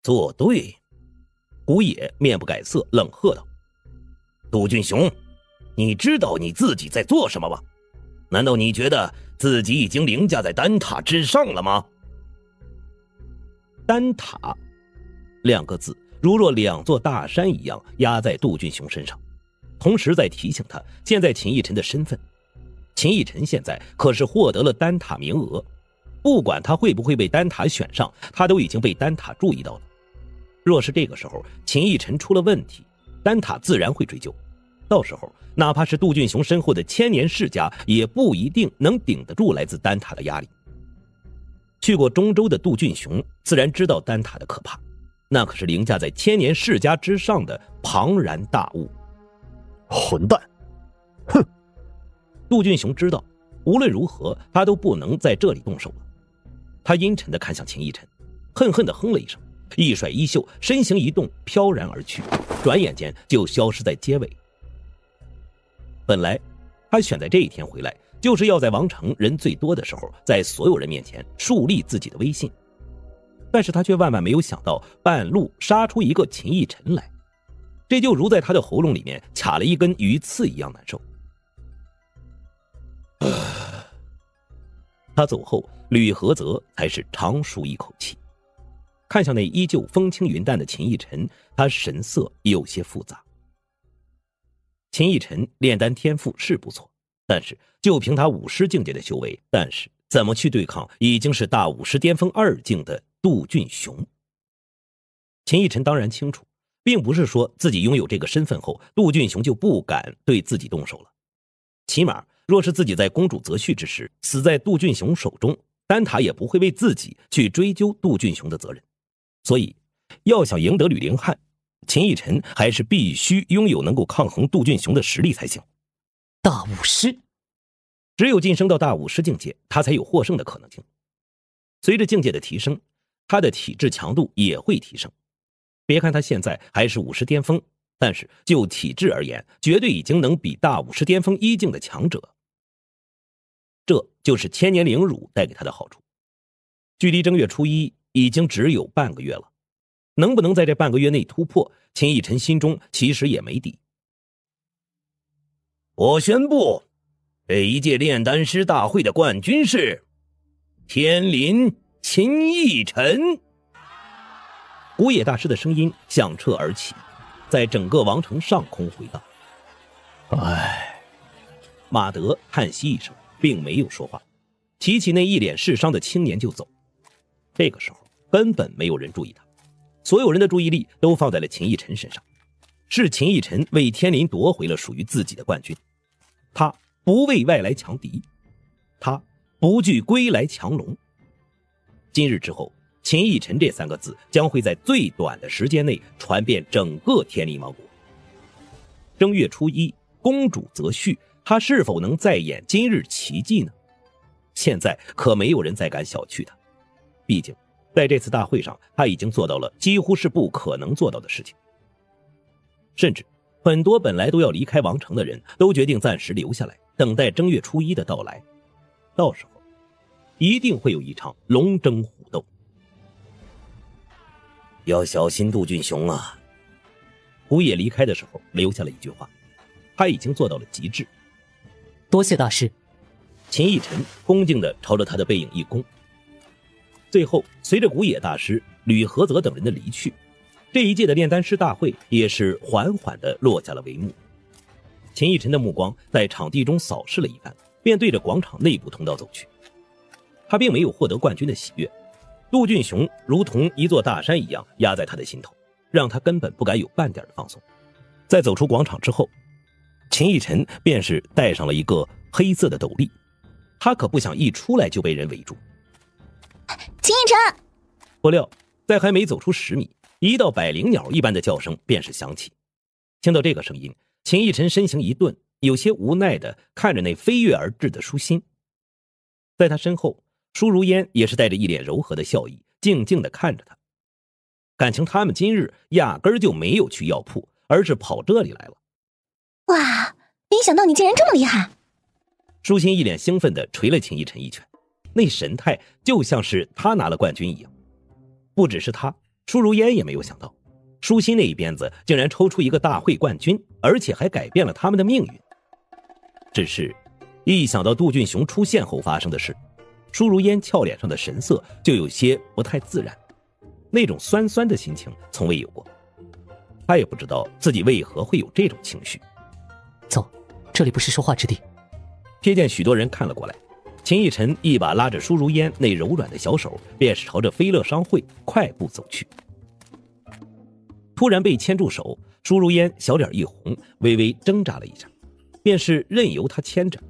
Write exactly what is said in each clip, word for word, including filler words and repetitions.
做对。古野面不改色，冷喝道：杜俊雄，你知道你自己在做什么吗？难道你觉得自己已经凌驾在丹塔之上了吗？丹塔两个字如若两座大山一样压在杜俊雄身上，同时在提醒他现在秦逸晨的身份。秦逸晨现在可是获得了丹塔名额，不管他会不会被丹塔选上，他都已经被丹塔注意到了。若是这个时候秦逸晨出了问题，丹塔自然会追究，到时候哪怕是杜俊雄身后的千年世家也不一定能顶得住来自丹塔的压力。去过中州的杜俊雄自然知道丹塔的可怕，那可是凌驾在千年世家之上的庞然大物。 混蛋！哼！ 杜俊雄知道无论如何他都不能在这里动手了。他阴沉地看向秦逸晨，恨恨地哼了一声，一甩衣袖，身形一动，飘然而去，转眼间就消失在街尾。本来他选在这一天回来，就是要在王城人最多的时候，在所有人面前树立自己的威信，但是他却万万没有想到半路杀出一个秦逸晨来，这就如在他的喉咙里面卡了一根鱼刺一样难受。他走后，吕和泽才是长舒一口气，看向那依旧风轻云淡的秦逸晨，他神色有些复杂。秦逸晨炼丹天赋是不错，但是就凭他武师境界的修为，但是怎么去对抗已经是大武师巅峰二境的杜俊雄？秦逸晨当然清楚，并不是说自己拥有这个身份后，杜俊雄就不敢对自己动手了。起码若是自己在公主择婿之时死在杜俊雄手中，丹塔也不会为自己去追究杜俊雄的责任。所以要想赢得吕灵汉，秦逸晨还是必须拥有能够抗衡杜俊雄的实力才行。 大武师， 只有晋升到大武师境界，他才有获胜的可能性。随着境界的提升，他的体质强度也会提升。别看他现在还是武师巅峰，但是就体质而言，绝对已经能比大武师巅峰一境的强者。这就是千年灵乳带给他的好处。距离正月初一已经只有半个月了，能不能在这半个月内突破，秦逸晨心中其实也没底。我宣布，这一届炼丹师大会的冠军是天林秦逸晨。古野大师的声音响彻而起，在整个王城上空回荡。唉，马德叹息一声，并没有说话，提起那一脸世伤的青年就走。这个时候根本没有人注意他，所有人的注意力都放在了秦逸晨身上。是秦逸晨为天林夺回了属于自己的冠军，他不为外来强敌，他不惧归来强龙。今日之后，秦逸晨这三个字将会在最短的时间内传遍整个天林王国。正月初一，公主择婿，他是否能再演今日奇迹呢？现在可没有人再敢小觑他，毕竟在这次大会上，他已经做到了几乎是不可能做到的事情。甚至很多本来都要离开王城的人都决定暂时留下来，等待正月初一的到来。到时候一定会有一场龙争虎斗。要小心杜俊雄啊！胡野离开的时候留下了一句话，他已经做到了极致。 多谢大师。 秦逸晨恭敬地朝着他的背影一躬。最后随着古野大师、吕和泽等人的离去，这一届的炼丹师大会也是缓缓地落下了帷幕。秦逸晨的目光在场地中扫视了一番，便对着广场内部通道走去。他并没有获得冠军的喜悦，杜俊雄如同一座大山一样压在他的心头，让他根本不敢有半点的放松。在走出广场之后，秦逸晨便是戴上了一个黑色的斗笠，他可不想一出来就被人围住。 秦逸晨！ 不料在还没走出十米，一道百灵鸟一般的叫声便是响起。听到这个声音，秦逸晨身形一顿，有些无奈地看着那飞跃而至的舒心。在他身后，舒如烟也是带着一脸柔和的笑意，静静地看着他。感情他们今日压根儿就没有去药铺，而是跑这里来了。 哇，没想到你竟然这么厉害！ 舒心一脸兴奋地捶了秦逸晨一拳，那神态就像是他拿了冠军一样。不只是他， 舒如烟也没有想到，舒心那一鞭子竟然抽出一个大会冠军，而且还改变了他们的命运。只是一想到杜俊雄出现后发生的事，舒如烟俏脸上的神色就有些不太自然，那种酸酸的心情从未有过。他也不知道自己为何会有这种情绪。 走，这里不是说话之地。 瞥见许多人看了过来，秦逸晨一把拉着舒如烟那柔软的小手，便是朝着飞乐商会快步走去。突然被牵住手，舒如烟小脸一红，微微挣扎了一下，便是任由他牵着。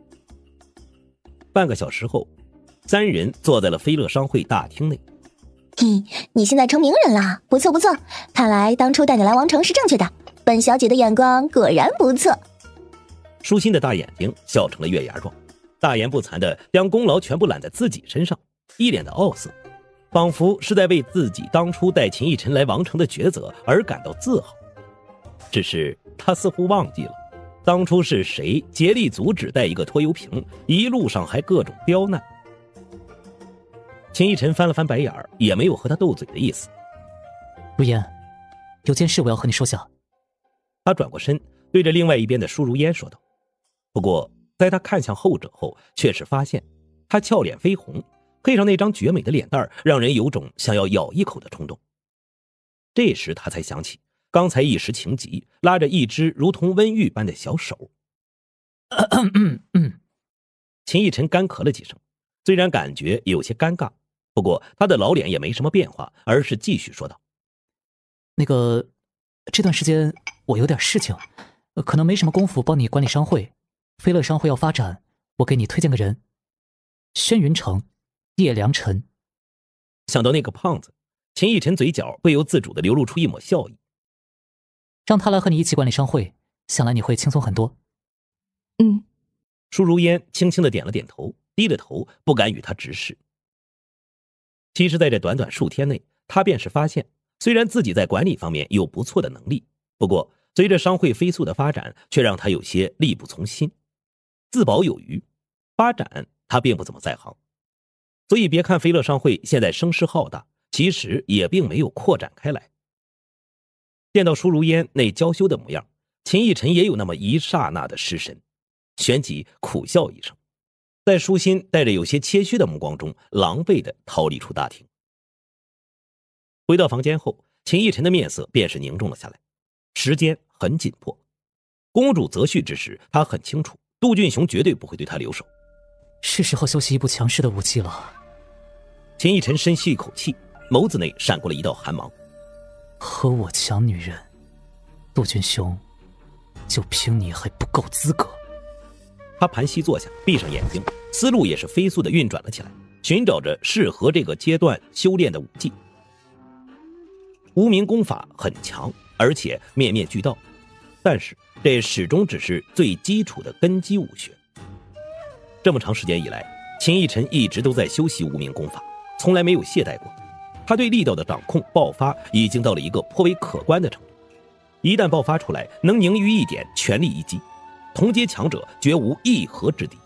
半个小时后，三人坐在了飞乐商会大厅内。 嘿，你现在成名人了，不错不错，看来当初带你来王城是正确的，本小姐的眼光果然不错。 舒心的大眼睛笑成了月牙状，大言不惭地将功劳全部揽在自己身上，一脸的傲色，仿佛是在为自己当初带秦逸晨来王城的抉择而感到自豪。只是他似乎忘记了，当初是谁竭力阻止带一个拖油瓶，一路上还各种刁难。秦逸晨翻了翻白眼儿，也没有和他斗嘴的意思。 如烟，有件事我要和你说下。 他转过身，对着另外一边的舒如烟说道。不过在他看向后者后，却是发现他俏脸绯红，配上那张绝美的脸蛋，让人有种想要咬一口的冲动。这时他才想起刚才一时情急，拉着一只如同温玉般的小手。咳咳咳咳秦逸晨干咳了几声，虽然感觉有些尴尬，不过他的老脸也没什么变化，而是继续说道： 那个这段时间我有点事情，可能没什么功夫帮你管理商会。飞乐商会要发展，我给你推荐个人，轩云城叶良辰。 想到那个胖子，秦逸晨嘴角不由自主地流露出一抹笑意。 让他来和你一起管理商会，想来你会轻松很多。 嗯。 舒如烟轻轻地点了点头，低着头不敢与他直视。其实在这短短数天内，他便是发现，虽然自己在管理方面有不错的能力，不过随着商会飞速的发展，却让他有些力不从心。自保有余，发展他并不怎么在行。所以别看飞乐商会现在声势浩大，其实也并没有扩展开来。见到舒如烟那娇羞的模样，秦逸晨也有那么一刹那的失神，旋即苦笑一声，在舒心带着有些谦虚的目光中，狼狈地逃离出大厅。回到房间后，秦逸晨的面色便是凝重了下来。时间很紧迫，公主择婿之时，他很清楚杜俊雄绝对不会对他留手。 是时候修习一部强势的武器了。 秦逸晨深吸一口气，眸子内闪过了一道寒芒。 和我抢女人，杜俊雄，就凭你还不够资格。 他盘膝坐下，闭上眼睛，思路也是飞速的运转了起来，寻找着适合这个阶段修炼的武技。无名功法很强，而且面面俱到，但是这始终只是最基础的根基武学。这么长时间以来，秦逸晨一直都在修习无名功法，从来没有懈怠过。他对力道的掌控爆发已经到了一个颇为可观的程度，一旦爆发出来，能凝于一点，全力一击，同阶强者绝无一合之敌。